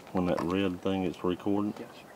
when that red thing is recording. Yes, sir.